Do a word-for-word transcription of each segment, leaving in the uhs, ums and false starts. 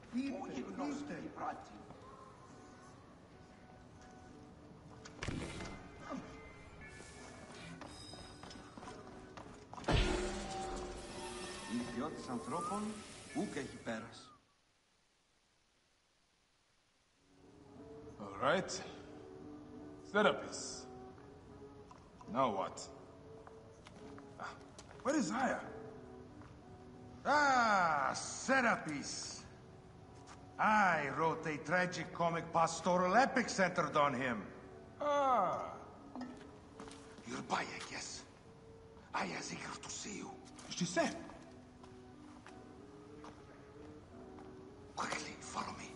Ιδιώτης ανθρώπων, ούκ έχει πέρας. All right. Serapis. Now what? Ah, where is Aya? Ah, Serapis. I wrote a tragic comic pastoral epic centered on him. Ah. You're by, I guess. Aya's eager to see you. She said. Quickly, follow me.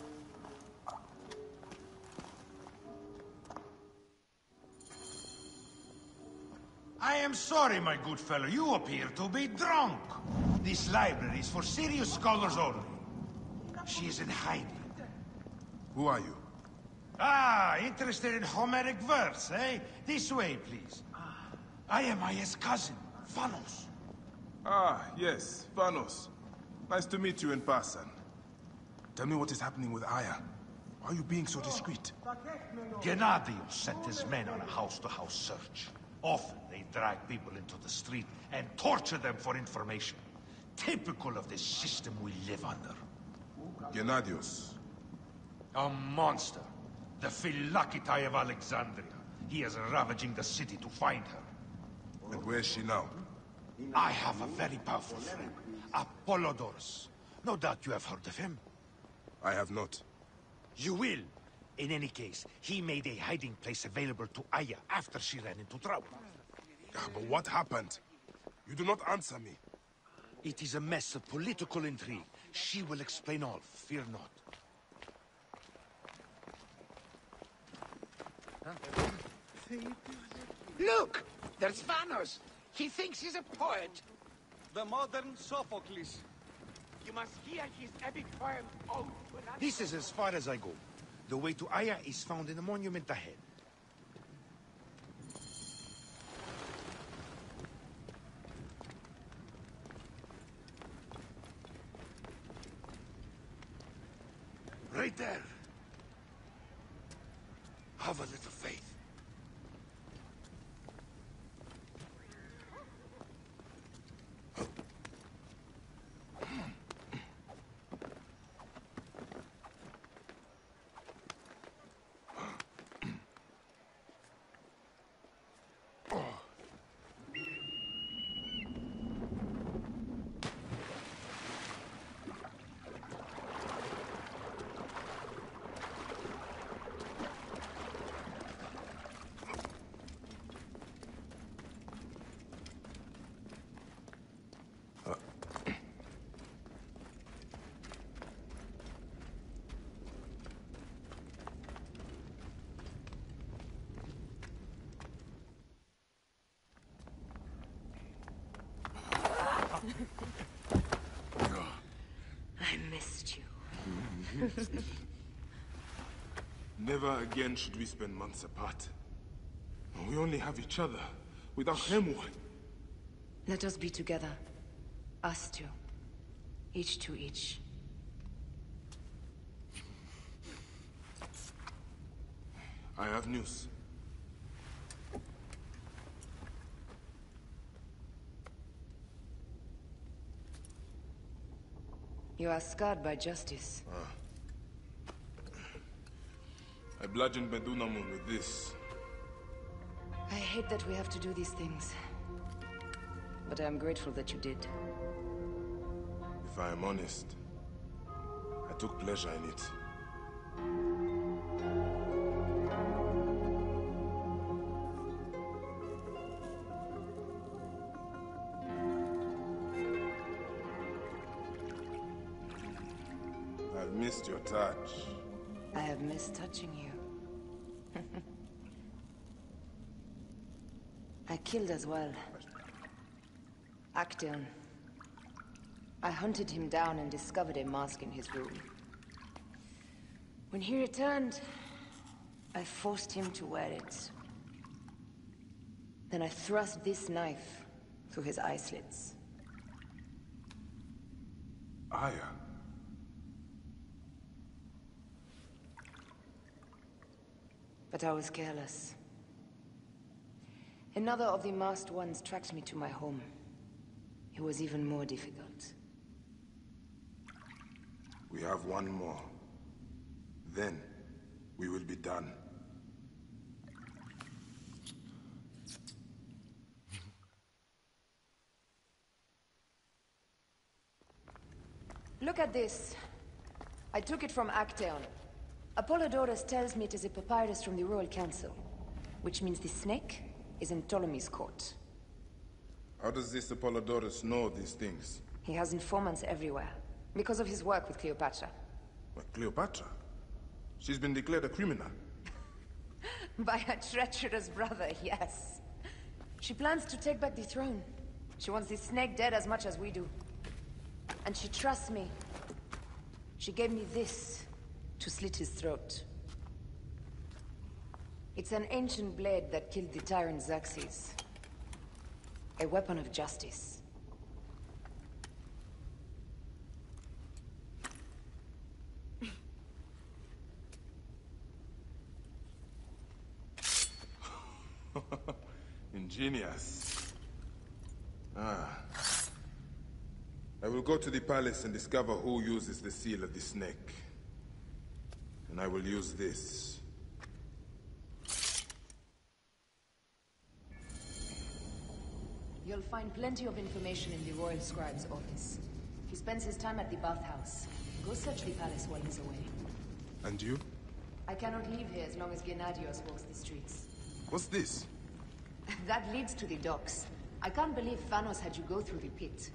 I am sorry, my good fellow. You appear to be drunk. This library is for serious scholars only. She is in hiding. Who are you? Ah, interested in Homeric verse, eh? This way, please. I am Aya's cousin, Vanos. Ah, yes, Vanos. Nice to meet you in person. Tell me what is happening with Aya. Why are you being so discreet? Gennadios sent his men on a house-to-house search. Often they drag people into the street and torture them for information. Typical of this system we live under. Gennadios. A monster. The Philokitai of Alexandria. He is ravaging the city to find her. And where is she now? I have a very powerful friend, Apollodorus. No doubt you have heard of him. I have not. You will. In any case, he made a hiding place available to Aya after she ran into trouble. Ah, but what happened? You do not answer me. It is a mess of political intrigue. She will explain all, fear not. Look! There's Vanos! He thinks he's a poet! The modern Sophocles. You must hear his epic poem, Oh! This is as far as I go. The way to Aya is found in the monument ahead. Right there. Have a little faith. I missed you. Never again should we spend months apart. We only have each other. Without him, what? Let us be together. Us two. Each to each. I have news. You are scarred by justice. Ah. I bludgeoned Medunamun with this. I hate that we have to do these things. But I am grateful that you did. If I am honest, I took pleasure in it. I've missed your touch. I have missed touching you. I killed as well. Actaeon. I hunted him down and discovered a mask in his room. When he returned, I forced him to wear it. Then I thrust this knife through his eye slits. Aya. But I was careless. Another of the masked ones tracked me to my home. It was even more difficult. We have one more. Then, we will be done. Look at this. I took it from Actaeon. Apollodorus tells me it is a papyrus from the Royal Council, which means the snake is in Ptolemy's court. How does this Apollodorus know these things? He has informants everywhere, because of his work with Cleopatra. But Cleopatra? She's been declared a criminal. By her treacherous brother, yes. She plans to take back the throne. She wants the snake dead as much as we do. And she trusts me. She gave me this to slit his throat. It's an ancient blade that killed the tyrant Xerxes. A weapon of justice. Ingenious. Ah. I will go to the palace and discover who uses the seal of the snake. And I will use this. You'll find plenty of information in the Royal Scribe's office. He spends his time at the bathhouse. Go search the palace while he's away. And you? I cannot leave here as long as Gennadios walks the streets. What's this? That leads to the docks. I can't believe Thanos had you go through the pit.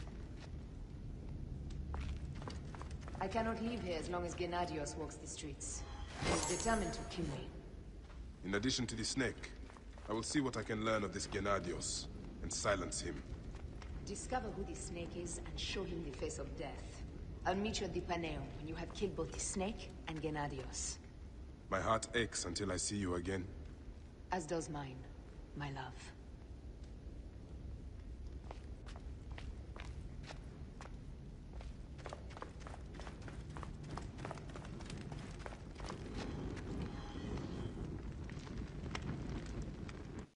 I cannot leave here as long as Gennadios walks the streets. He's determined to kill me. In addition to the snake, I will see what I can learn of this Gennadios, and silence him. Discover who the snake is, and show him the face of death. I'll meet you at the Paneum when you have killed both the snake and Gennadios. My heart aches until I see you again. As does mine, my love.